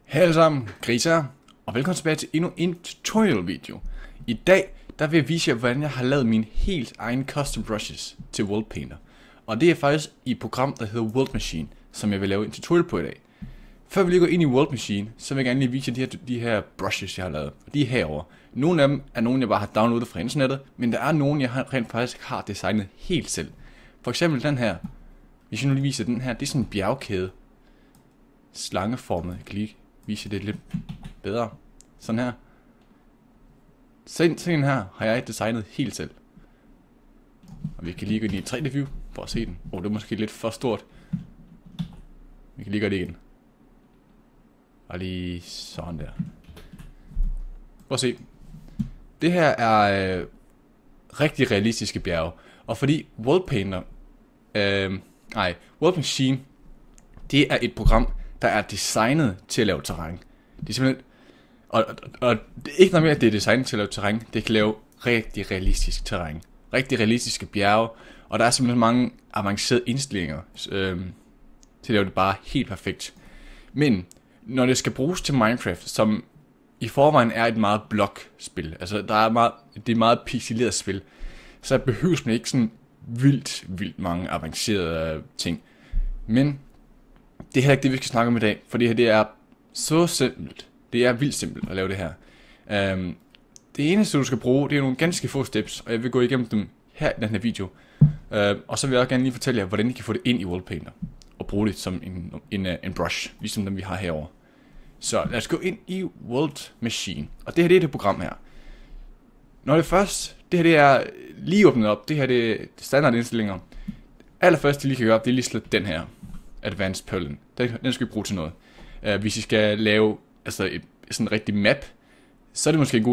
Hej alle sammen, Gris her, og velkommen tilbage til endnu en tutorial video. I dag, der vil jeg vise jer, hvordan jeg har lavet mine helt egen custom brushes til World Painter. Og det er faktisk i et program, der hedder World Machine, som jeg vil lave en tutorial på i dag. Før vi lige går ind i World Machine, så vil jeg gerne lige vise jer de her brushes, jeg har lavet. Og de er herovre. Nogle af dem er nogle, jeg bare har downloadet fra internettet, men der er nogle, jeg rent faktisk har designet helt selv. For eksempel den her. Hvis jeg nu lige viser den her, det er sådan en bjergkæde. Slangeformet, jeg kan lige vise det lidt bedre. Sådan her. Sådan her har jeg designet helt selv. Og vi kan lige gå ind i 3D view for at se den. Det er måske lidt for stort. Vi kan lige gøre det igen. Og lige sådan der. Prøv at se. Det her er rigtig realistiske bjerge. Og fordi World Painter, World Machine, det er et program, der er designet til at lave terræn. Det er simpelthen, og det er ikke noget mere, at det er designet til at lave terræn. Det kan lave rigtig realistisk terræn. Rigtig realistiske bjerge. Og der er simpelthen mange avancerede indstillinger til at lave det bare helt perfekt. Men når det skal bruges til Minecraft, som i forvejen er et meget blokspil, altså det er et meget pixeleret spil, så behøves man ikke sådan vildt mange avancerede ting. Men det er heller ikke det, vi skal snakke om i dag, for det her, det er så simpelt. Det er vildt simpelt at lave det her. Det eneste, du skal bruge, det er nogle ganske få steps, og jeg vil gå igennem dem her i den her video. Og så vil jeg også gerne lige fortælle jer, hvordan I kan få det ind i World Painter, og bruge det som en brush, ligesom dem vi har herovre. Så lad os gå ind i World Machine, og det her, det er det program her. Når det først, det her det er lige åbnet op, det her det er standardindstillinger. Allerførst, det lige kan gøre, det er lige slet den her. Advanced Perlen. Den skal vi bruge til noget. Hvis I skal lave sådan en rigtig map, så er det måske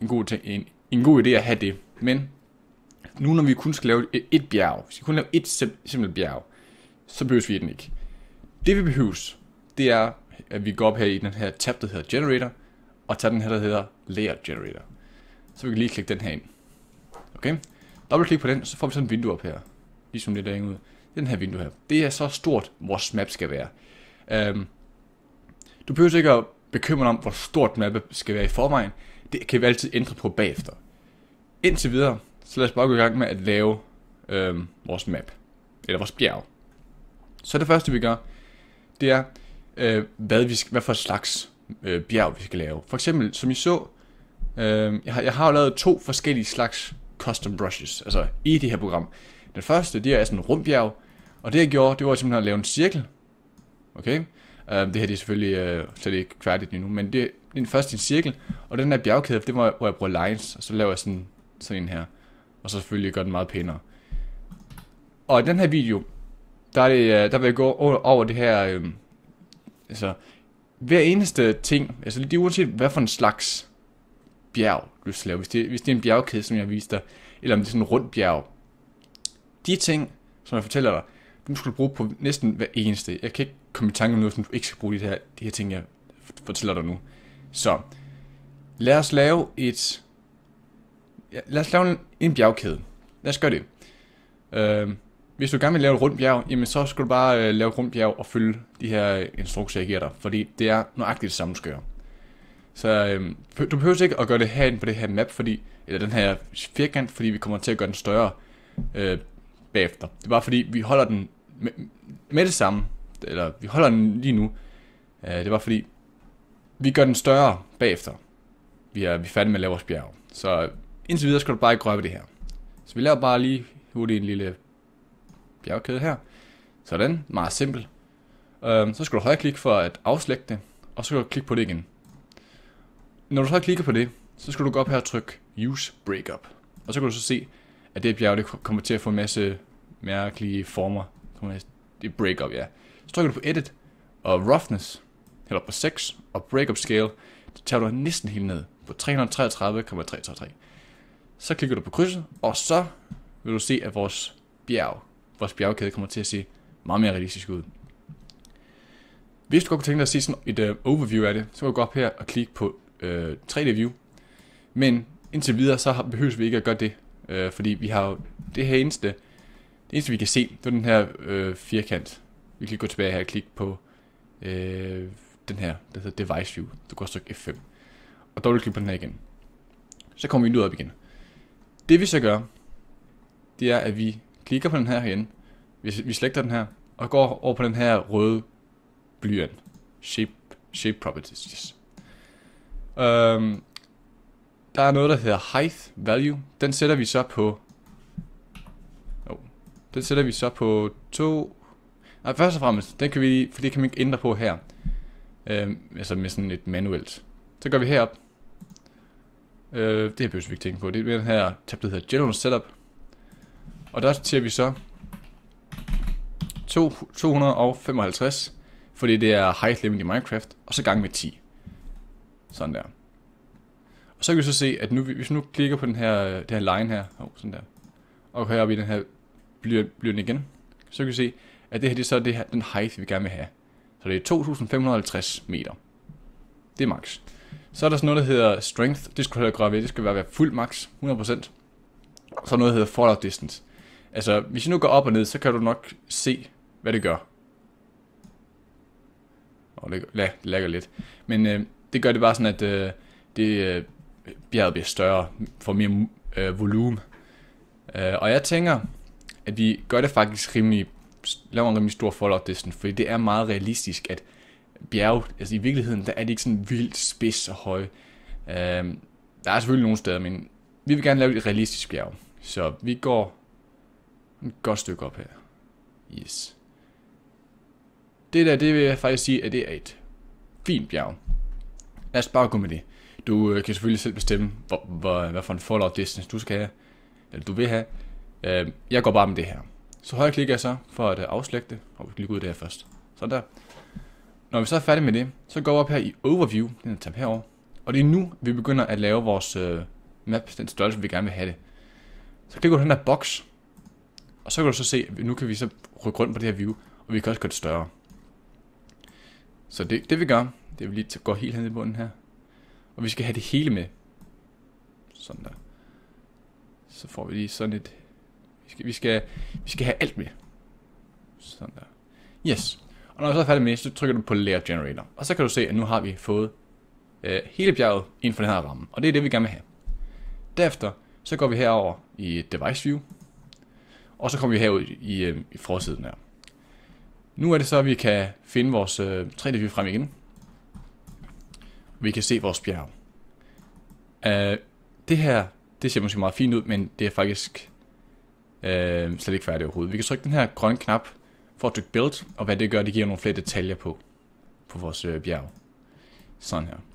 en god idé at have det. Men nu når vi kun skal lave et bjerg, hvis vi kun lave et simpelt bjerg, så behøver vi den ikke. Det vi behøver, det er, at vi går op her i den her tab, der hedder Generator, og tager den her, der hedder Layer Generator. Så vi kan lige klikke den her ind. Okay? Dobbeltklik på den, så får vi sådan et vindue op her. Ligesom det der ud. Den her vindue her. Det er så stort, vores map skal være. Du behøver ikke at bekymre dig om, hvor stort mappet skal være i forvejen. Det kan vi altid ændre på bagefter. Indtil videre, så lad os bare gå i gang med at lave vores map. Eller vores bjerg. Så det første vi gør, det er, hvad for slags bjerg vi skal lave. For eksempel, som I så, jeg har jo lavet 2 forskellige slags custom brushes, altså i det her program. Den første, det er sådan en rundbjerg, og det jeg gjorde, det var simpelthen at lave en cirkel. Okay? Det her det er selvfølgelig slet ikke færdigt endnu, men det er den første en cirkel, og den her bjergkæde, det var, hvor jeg bruger lines, og så laver jeg sådan en her, og så selvfølgelig gør den meget pænere. Og i den her video, der vil jeg gå over det her, altså hver eneste ting, altså det er uanset hvad for en slags bjerg du skal lave, hvis det er en bjergkæde, som jeg viste dig, eller om det er sådan en rund bjerg. De ting, som jeg fortæller dig, dem skal du bruge på næsten hver eneste. Jeg kan ikke komme i tanke om noget, som du ikke skal bruge de her ting, jeg fortæller dig nu. Så lad os lave en bjergkæde. Lad os gøre det. Hvis du gerne vil lave et rundt bjerg, jamen så skal du bare lave et rundt bjerg og følge de her instrukser, jeg giver dig. Fordi det er nøjagtigt det samme, du skal gøre. Så du behøver ikke at gøre det herinde på det her map, eller den her firkant, fordi vi kommer til at gøre den større bagefter. Det er bare fordi, vi holder den med det samme, eller vi holder den lige nu. Det var fordi, vi gør den større bagefter. Vi er færdige med at lave vores bjerg. Så indtil videre skal du bare ikke røre ved det her. Så vi laver bare lige hurtigt en lille bjergkæde her. Sådan, meget simpelt. Så skal du højreklikke for at afslægte det, og så skal du klikke på det igen. Når du så klikker på det, så skal du gå op her og trykke Use Breakup. Og så kan du så se, at det bjerg det kommer til at få en masse mærkelige former. Det er breakup, ja. Så trykker du på Edit og Roughness, eller på 6, og Breakup Scale, det tager du næsten helt ned på 333,333. Så klikker du på krydset, og så vil du se, at vores bjergkæde kommer til at se meget mere realistisk ud. Hvis du godt kunne tænke dig at se sådan et overview af det, så kan du gå op her og klikke på 3D View. Men indtil videre, så behøver vi ikke at gøre det. Fordi vi har jo det eneste vi kan se, det er den her firkant. Vi kan gå tilbage her og klikke på den her, der hedder Device View. Du går trykke F5. Og dobbeltklik på den her igen. Så kommer vinduet op igen. Det vi så gør, det er, at vi klikker på den her herinde. Vi selekter den her, og går over på den her røde blyant. Shape Properties. Yes. Der er noget, der hedder Height Value. Den sætter vi så på... Den sætter vi så på 2... Nej, først og fremmest, den kan vi, for det kan man ikke ændre på her. Altså med sådan et manuelt. Så går vi herop. Det her behøver vi ikke tænke på. Det er den her tab, der hedder General Setup. Og der ser vi så 255, fordi det er height limit i Minecraft, og så gange med 10. Sådan der. Og så kan vi så se, at nu, hvis vi nu klikker på den her, det her line her, sådan der, og heroppe i den her blyant igen, så kan vi se, at det her, det er så det her, den height, vi gerne vil have. Så det er 2550 meter. Det er max. Så er der sådan noget, der hedder strength. Det skulle heller ved. Det skal være fuld max, 100%. Så er noget, der hedder fallout distance. Altså, hvis I nu går op og ned, så kan du nok se, hvad det gør. Det lagger lidt. Men det gør det bare sådan, at bjerget bliver større, får mere volumen. Og jeg tænker, at vi gør det faktisk laver en rimelig stor fallout distance, fordi det er meget realistisk, at bjerge, altså i virkeligheden, der er det ikke sådan vildt spids og høj. Der er selvfølgelig nogle steder, men vi vil gerne lave et realistisk bjerg. Så vi går et godt stykke op her. Yes. Det der, det vil jeg faktisk sige, at det er et fint bjerg. Lad os bare gå med det. Du kan selvfølgelig selv bestemme, hvad for en fallout distance du skal have, eller du vil have. Jeg går bare med det her. Så højreklikker jeg så for at afslægte det, og vi klikker ud der først. Sådan der. Når vi så er færdige med det, så går vi op her i Overview, den tab herover. Og det er nu, vi begynder at lave vores map, den størrelse, vi gerne vil have det. Så klikker du på den her boks, og så kan du så se, at nu kan vi så rykke rundt på det her view, og vi kan også gøre det større. Så det vi gør, det er vi lige går helt hen i bunden her. Og vi skal have det hele med. Sådan der. Så får vi lige sådan et... Vi skal have alt med. Sådan der. Yes. Og når vi så er færdig med det, så trykker du på Layer Generator. Og så kan du se, at nu har vi fået hele bjerget inden for den her ramme. Og det er det, vi gerne vil have. Derefter, så går vi herover i Device View. Og så kommer vi herud i forsiden her. Nu er det så, at vi kan finde vores 3D-view frem igen. Vi kan se vores bjerg. Det her, det ser måske meget fint ud, men det er faktisk slet ikke færdigt overhovedet. Vi kan trykke den her grønne knap for at trykke Build, og hvad det gør, det giver nogle flere detaljer på vores bjerg. Sådan her.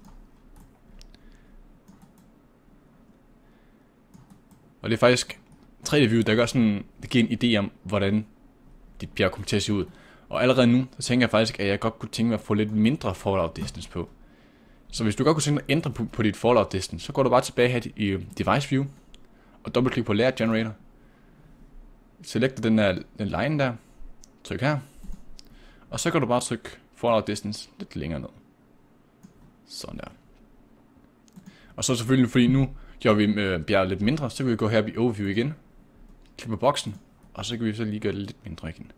Og det er faktisk 3D-view, der gør sådan, det giver en idé om, hvordan dit bjerg kommer til at se ud. Og allerede nu, så tænker jeg faktisk, at jeg godt kunne tænke mig at få lidt mindre fallout distance på. Så hvis du godt kunne tænke dig at ændre på dit fallout distance, så går du bare tilbage her i Device View, og dobbeltklik på Layer Generator. Selekter den line der, tryk her, og så kan du bare trykke fallout distance lidt længere ned. Sådan der. Og så selvfølgelig, fordi nu gør vi bjerget lidt mindre, så kan vi gå her i Overview igen, klikke på boksen, og så kan vi så lige gøre det lidt mindre igen.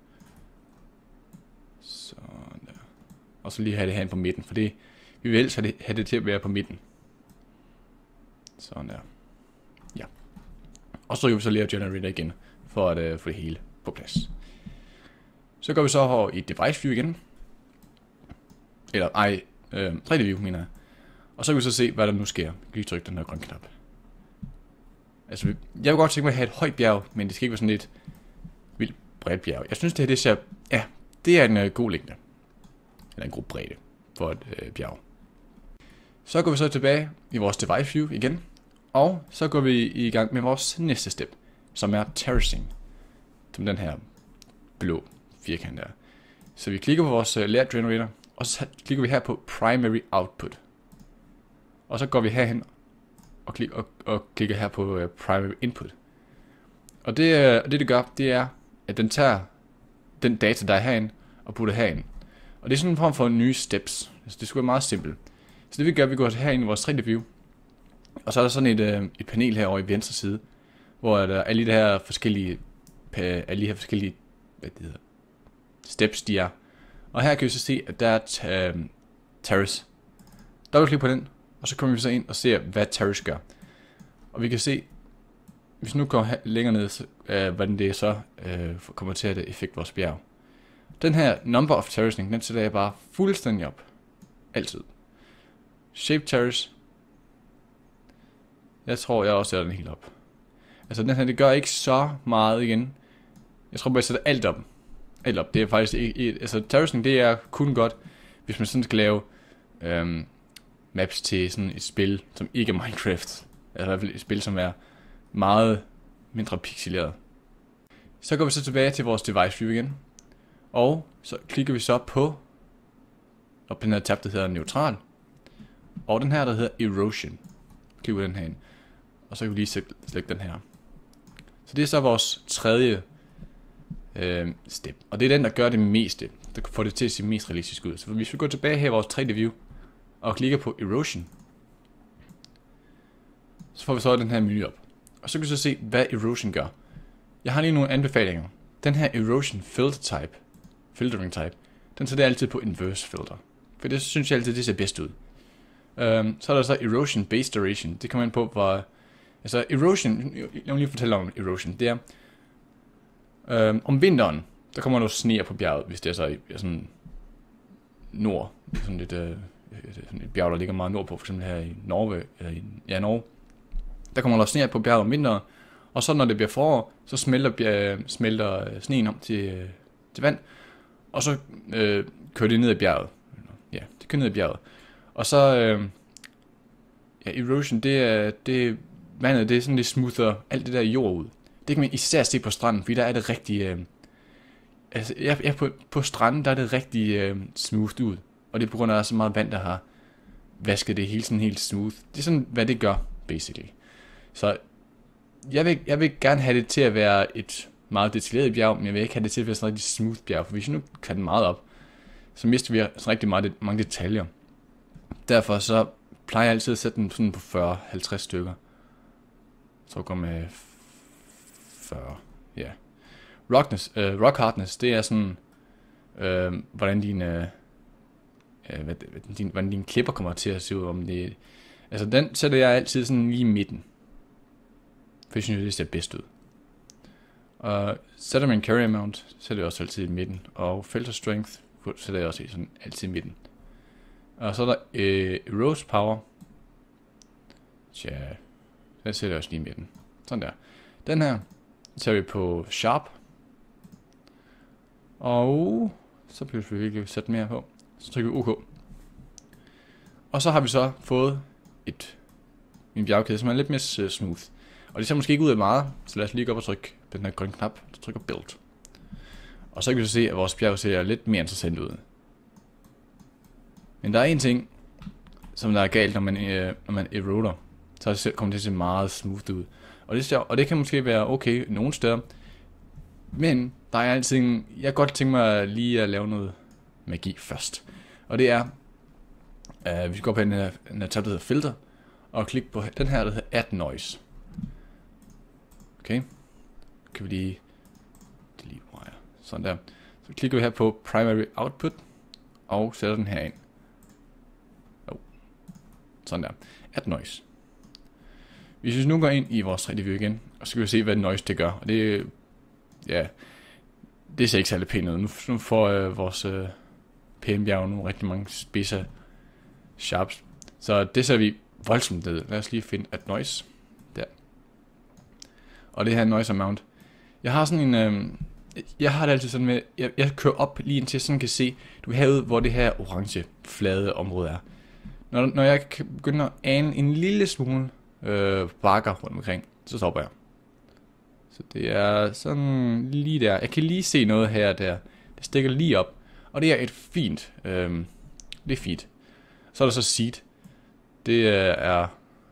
Sådan der. Og så lige have det herinde på midten, for det, vi vil helst have det til at være på midten. Sådan der. Ja. Og så trykker vi så Layer Generator igen, for at få det hele på plads. Så går vi så over i Device View igen. Eller 3D View mener jeg. Og så kan vi så se, hvad der nu sker. Jeg kan lige trykke den her grønne knap. Altså, jeg vil godt tænke mig at have et højt bjerg, men det skal ikke være sådan et vildt bredt bjerg. Jeg synes det her, det ser, ja, det er en god længde. Eller en god bredde for et bjerg. Så går vi så tilbage i vores Device View igen. Og så går vi i gang med vores næste step, som er terracing. Som den her blå firkant der. Så vi klikker på vores Layer Generator, og så klikker vi her på Primary Output. Og så går vi herhen og klikker her på Primary Input. Og det gør, det er, at den tager den data, der er herinde, og putter herinde. Og det er sådan en form for nye steps. Altså det skulle være meget simpelt. Så det vi gør, vi går herinde i vores 3D View. Og så er der sådan et panel herovre i venstre side, hvor der er alle de her forskellige, hvad det hedder, steps de er. Og her kan vi så se, at der er Terrace. Dobbeltklik på den, og så kommer vi så ind og ser, hvad Terrace gør. Og vi kan se, hvis nu går længere ned, hvordan det så kommer til at effekt vores bjerg. Den her number of terracing, den sætter jeg bare fuldstændig op. Altid. Shape terrace. Jeg tror, jeg også sætter den helt op. Altså den her, det gør ikke så meget igen. Jeg tror bare, jeg sætter alt op. Alt op. Det er faktisk ikke... Altså terracing, det er kun godt, hvis man sådan skal lave maps til sådan et spil, som ikke er Minecraft. Altså i hvert fald et spil, som er meget mindre pixeleret. Så går vi så tilbage til vores device view igen. Og så klikker vi så på den her tab, der hedder neutral. Og den her, der hedder erosion. Klik på den her ind. Og så kan vi lige select den her. Så det er så vores tredje step. Og det er den, der gør det meste. Der får det til at se mest realistisk ud. Så hvis vi går tilbage her i vores 3D view og klikker på erosion, så får vi så den her menu op. Og så kan vi så se, hvad erosion gør. Jeg har lige nogle anbefalinger. Den her erosion filtering type, den sætter jeg altid på inverse filter. For det synes jeg altid, det ser bedst ud. Så er der så erosion based duration. Det kommer ind på, hvor... Altså erosion, jeg vil lige fortælle om erosion. Det er... om vinteren, der kommer der sne på bjerget, hvis det er så sådan nord. Sådan et bjerg, der ligger meget nordpå, for eksempel her i Norge. Norge. Der kommer der sne på bjerget om vinteren. Og så når det bliver forår, så smelter sneen om til vand. Og så kører det ned ad bjerget. Ja, det kører ned ad bjerget. Og så, erosion, vandet, det er sådan, det smoother alt det der jord ud. Det kan man især se på stranden, fordi der er det rigtig, på stranden, der er det rigtig smooth ud. Og det er på grund af, at der er så meget vand, der har vasket det hele sådan helt smooth. Det er sådan, hvad det gør, basically. Så jeg vil gerne have det til at være et meget detaljeret bjerg, men jeg vil ikke have det til at være sådan et rigtig smooth bjerg, for hvis jeg nu kan den meget op, så mister vi sådan rigtig mange detaljer. Derfor så plejer jeg altid at sætte den sådan på 40-50 stykker. Så går med 40, ja. Rock hardness, det er sådan, hvordan dine klipper kommer til at se ud, om det. Altså den sætter jeg altid sådan lige i midten. For jeg synes, det ser bedst ud. Og Sediment Carry Amount sætter jeg også altid i midten. Og Filter Strength sætter jeg også sådan altid i midten. Og så er der Erode Power. Tja, den sætter jeg også lige i midten. Sådan der. Den her tager vi på Sharp. Og så bliver vi virkelig sætte mere på. Så trykker vi OK. Og så har vi så fået en bjergkæde, som er lidt mere smooth. Og det ser måske ikke ud af meget, så lad os lige gå op og trykke på den her grønne knap, så trykker Build. Og så kan vi så se, at vores bjerg ser lidt mere interessant ud. Men der er en ting, som der er galt, når man eroder. Så kommer det til at se meget smooth ud. Og det kan måske være okay nogle steder. Men der er altid jeg kan godt tænke mig lige at lave noget magi først. Og det er, vi går på den her tab, der hedder Filter, og klik på den her, der hedder Add Noise. Okay. Kan vi lige delete wire. Sådan der. Så klikker vi her på Primary Output, og sætter den her ind. Sådan der. Add Noise. Hvis vi nu går ind i vores 3D view igen, og så kan vi se, hvad noise det gør. Og det, ja, det ser ikke særlig pænt ud. Nu får vores PM-bjerg nu rigtig mange spidser sharps. Så det ser vi voldsomt ned. Lad os lige finde Add Noise. Der. Og det her noise amount. Jeg har sådan en, jeg har det altid sådan med, jeg kører op lige indtil jeg sådan kan se, du herude, hvor det her orange flade område er. Når jeg begynder at ane en lille smule bakker rundt omkring, så stopper jeg. Så det er sådan lige der. Jeg kan lige se noget her og der. Det stikker lige op. Og det er et fint. Det er fint. Så er der så seed. Det er...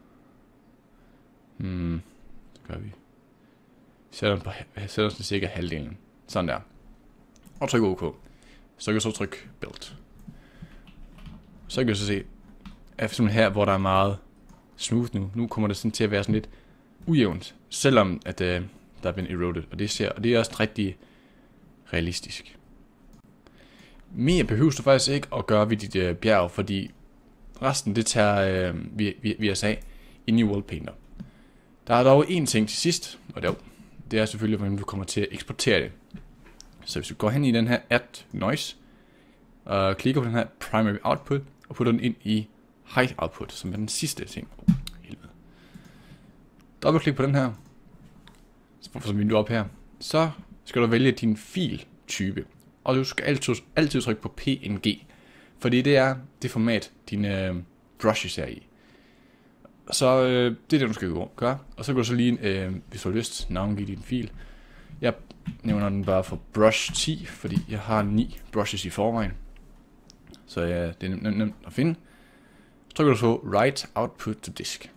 det gør vi. Sætter den til cirka halvdelen. Sådan der. Og tryk OK. Så kan jeg så trykke Build. Så kan jeg så se, at her, hvor der er meget smooth nu kommer det sådan til at være sådan lidt ujævnt, selvom at der er blevet eroded, og det er også rigtig realistisk. Mere behøver du faktisk ikke at gøre ved dit bjerg, fordi resten det tager vi os af inde i World Painter. Der er dog en ting til sidst, og det er selvfølgelig, hvordan du kommer til at eksportere det. Så hvis du går hen i den her Add Noise, og klikker på den her Primary Output, og putter den ind i Height Output, som er den sidste ting. Helvede. Dobbeltklik på den her, som vindue op her, så skal du vælge din filtype, og du skal altid trykke på PNG, fordi det er det format, dine brushes er i. Så det er det, du skal gøre, og så kan du så lige, hvis du har lyst, navngive din fil. Jeg nævner den bare for brush 10, fordi jeg har 9 brushes i forvejen. Så ja, det er nemt at finde. Så trykker du på Write Output to Disk.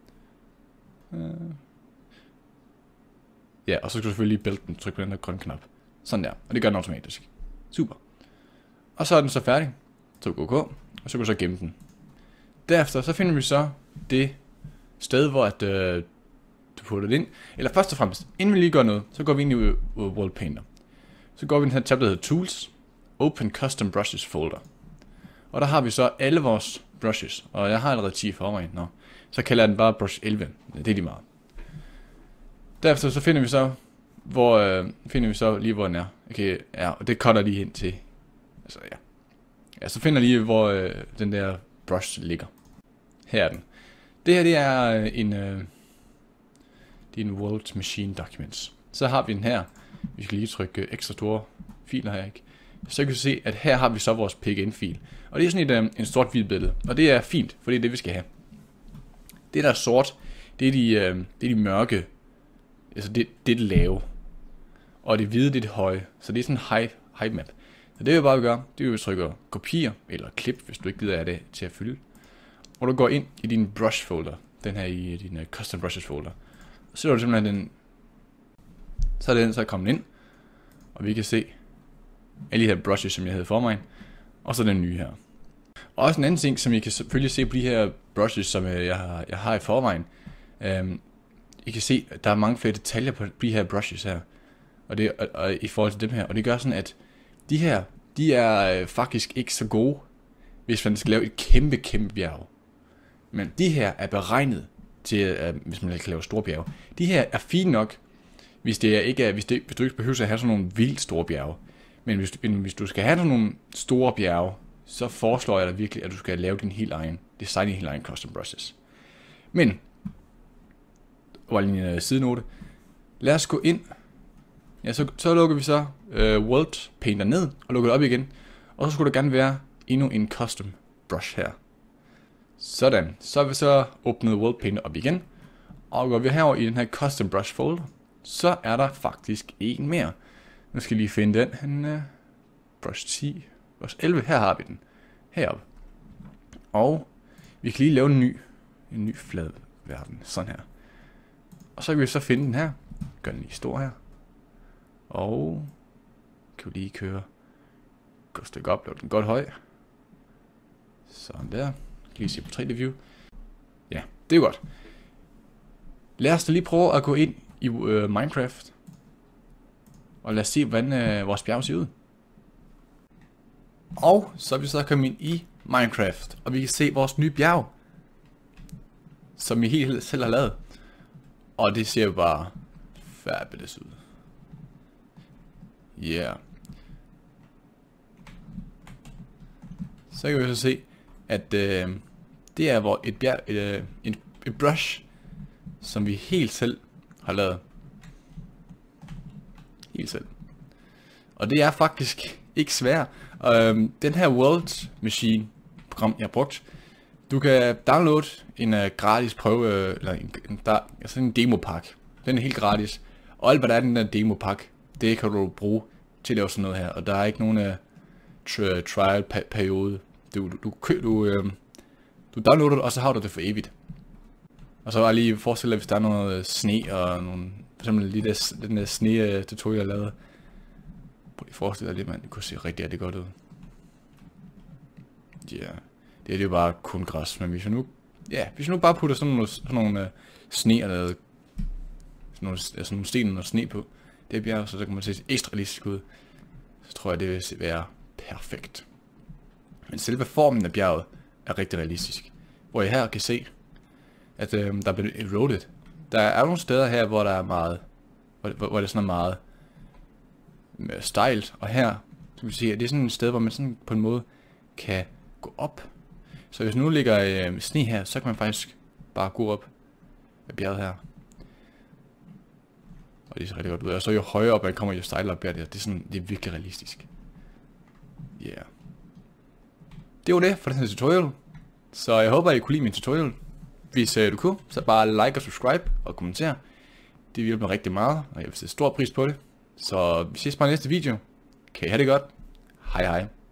Ja, og så skal du selvfølgelig build den, trykke på den der grønne knap. Sådan der, og det gør den automatisk. Super. Og så er den så færdig. Så OK, og så kan du så gemme den. Derefter så finder vi så det sted, hvor du putter det ind. Eller først og fremmest, inden vi lige gør noget, så går vi ind i World Painter. Så går vi i den her tab, der hedder Tools, Open Custom Brushes folder. Og der har vi så alle vores brushes, og jeg har allerede 10 i forvejen. Så kalder jeg den bare brush 11. Det er lige meget. Derefter så finder vi så lige hvor den er. Okay, ja, og det cutter lige hen til. Altså ja. Ja, så finder lige hvor den der brush ligger. Her er den. Det her det er en World Machine Documents. Så har vi den her. Vi skal lige trykke ekstra store filer her, ikke? Så kan vi se, at her har vi så vores PNG-fil. Og det er sådan en sort-hvid billede. Og det er fint, for det er det, vi skal have. Det der er sort, det er de mørke. Altså det er det lave. Og det hvide, det er det høje. Så det er sådan en high map. Så det vi bare gør, det er at vi trykker kopier eller klip, hvis du ikke gider af det til at fylde. Og du går ind i din brush folder. Den her i din custom brushes folder. Og så er du simpelthen den. Så er den så kommet ind. Og vi kan se alle de her brushes, som jeg havde for mig. Og så den nye her. Og også en anden ting, som I kan selvfølgelig se på de her brushes, som jeg har i forvejen. I kan se, at der er mange flere detaljer på de her brushes her. Og i forhold til dem her. Og det gør sådan, at de her, de er faktisk ikke så gode, hvis man skal lave et kæmpe bjerg. Men de her er beregnet til, hvis man kan lave store bjerge. De her er fine nok, hvis du ikke behøver at have sådan nogle vildt store bjerge. Men hvis du skal have sådan nogle store bjerge, så foreslår jeg dig virkelig, at du skal lave design din helt egen custom brushes. Men, var lige en sidenote. Lad os gå ind. Ja, så lukker vi så World Painter ned og lukker det op igen. Og så skulle der gerne være endnu en custom brush her. Sådan. Så har vi så åbnet World Painter op igen. Og går vi herover i den her custom brush folder, så er der faktisk en mere. Nu skal jeg lige finde den. Brush 10, brush 11, her har vi den. Heroppe. Og vi kan lige lave en ny flad verden. Sådan her. Og så kan vi så finde den her. Gør den lige stor her. Og kan vi lige køre. Gå et stykke op, lave den godt høj. Sådan der. Lige se på 3D view. Ja, det er godt. Lad os da lige prøve at gå ind i Minecraft. Og lad os se, hvordan vores bjerg ser ud. Og så er vi så kommet ind i Minecraft. Og vi kan se vores nye bjerg. Som vi helt selv har lavet. Og det ser jo bare fabulous ud. Yeah. Så kan vi så se, at det er et brush, som vi helt selv har lavet. Helt selv. Og det er faktisk ikke svært. Den her World Machine program, jeg har brugt, du kan downloade en gratis prøve, eller en demopakke. Den er helt gratis. Og alt hvad der er den der demopakke, det kan du bruge til at lave sådan noget her. Og der er ikke nogen trial periode. Du downloader det, og så har du det for evigt. Og så var jeg lige forestillet, at hvis der er noget sne og nogle, for eksempel lige den der sne tutorial jeg lavede. Prøv lige at forestille dig det, man. Det kunne se rigtig godt ud. Ja, yeah. Det er jo bare kun græs, men hvis jeg nu bare putter sådan nogle sne eller sådan nogle sten og sne på det bjerg, så kan man se ekstra realistisk ud. Så tror jeg, det vil være perfekt. Men selve formen af bjerget er rigtig realistisk. Hvor I her kan se, at der er blevet eroded. Der er nogle steder her, hvor der er meget, hvor det sådan er meget stejlt. Og her, som vi ser, det er sådan et sted, hvor man sådan på en måde kan gå op. Så hvis nu ligger sne her, så kan man faktisk bare gå op af bjerget her. Og det ser rigtig godt ud. Og så jo højere op man kommer, jo stejlere bliver det. Det er virkelig realistisk. Ja. Yeah. Det var det for den her tutorial. Så jeg håber, I kunne lide min tutorial. Hvis du kunne, så bare like og subscribe og kommenter. Det hjælper mig rigtig meget, og jeg vil sætte stor pris på det. Så vi ses bare i næste video. Kan I have det godt. Hej hej.